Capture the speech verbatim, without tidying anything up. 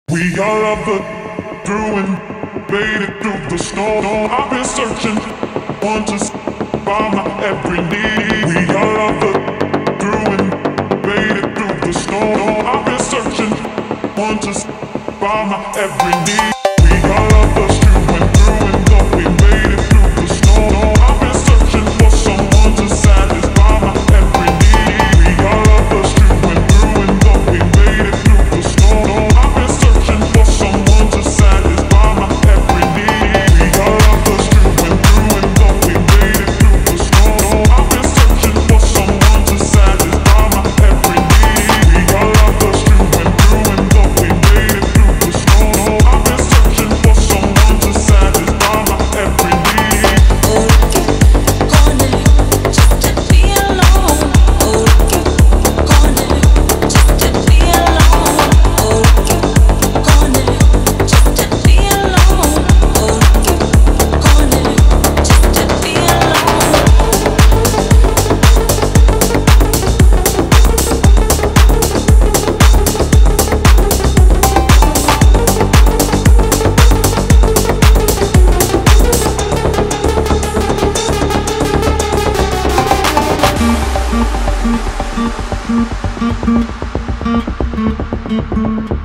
We are lovers through and faded through the snow. I've been searching, want to find my every need. We are lovers through and faded through the snow. I've been searching, want to find my every need. We are lovers through and through and though we made it through the snow. I've been searching for someone to satisfy my every need. We are lovers through and through and though we made it through the snow. I've been searching for someone to satisfy my every need. We are lovers through and through and though we made it through the snow. I've been searching for someone to satisfy my every need. We are lovers through and through and though we made it through the snow. I've been searching for someone to satisfy my every need. Mm-hmm.